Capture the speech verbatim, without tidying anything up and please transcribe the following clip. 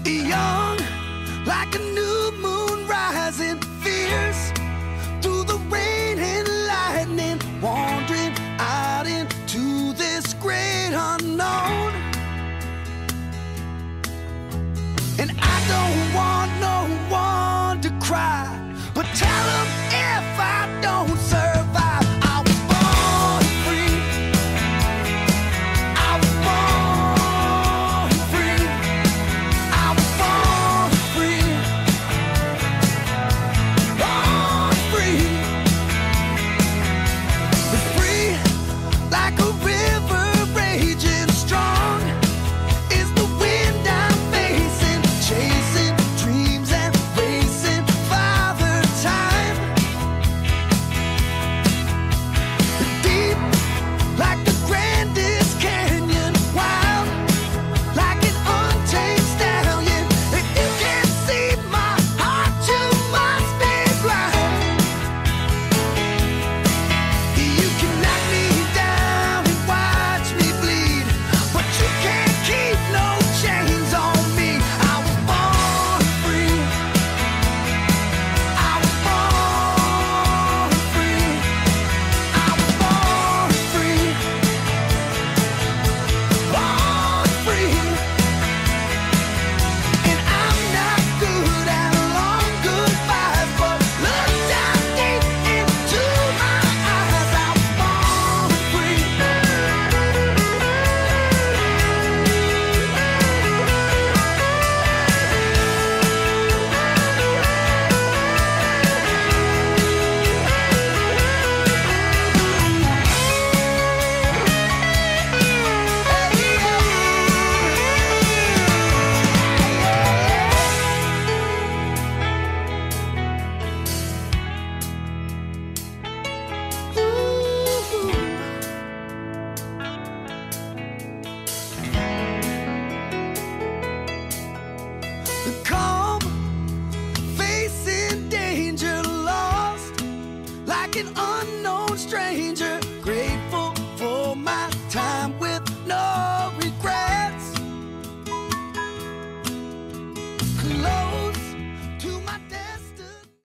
young, like a new moon rising, fierce through the rain and lightning, wandering out into this great unknown. And I don't want no one to cry, but tell them if I don't survive, I was born free. I was born free. I was born free. Born free. Free like a river raging strong is the wind I'm facing, chasing dreams and racing Father Time. Deep like the grandest canyon, wild like an untamed stallion. If you can't see my heart, you must be blind. You can knock me down and watch me bleed, but you can't keep no chains on me. I was born free. I was born free. I was born free. Born free. And I'm not good at long goodbyes, but look down deep into my eyes. I was born free. Calm, facing danger, lost like an